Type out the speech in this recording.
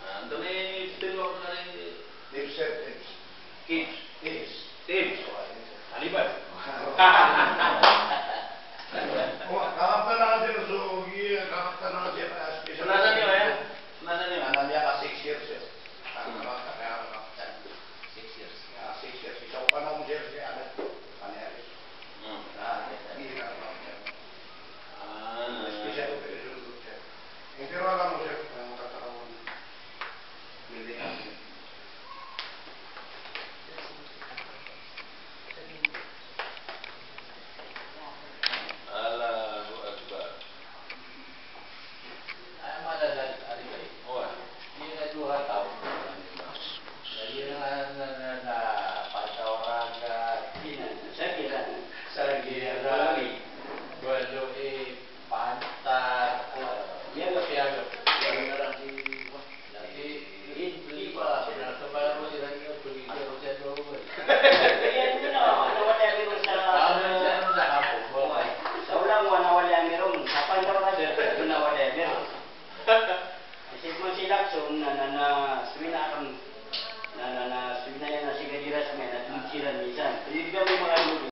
Antone istilah mengenai Tips. tips. Alibas. Kapan aja sugi, kapan aja spesial. Senasan yo ya. Senasan yo. Anaknya ka 6 years ya. Kaya 6 years. ya 6 years. Isa pa na mo years ya ada. Paneris. Ini kan. Spesial operation group ya. Pero alam mo siya ang katawan. Hindi na. Allahu Akbar. Ada Alibay. Oh. Dia dah 2 tahun. Jadi na pagkauraga, sa gira, balo pantat, dia agak nanti ini beli pak, kenapa baru sih lagi pergi ke Rusia dulu.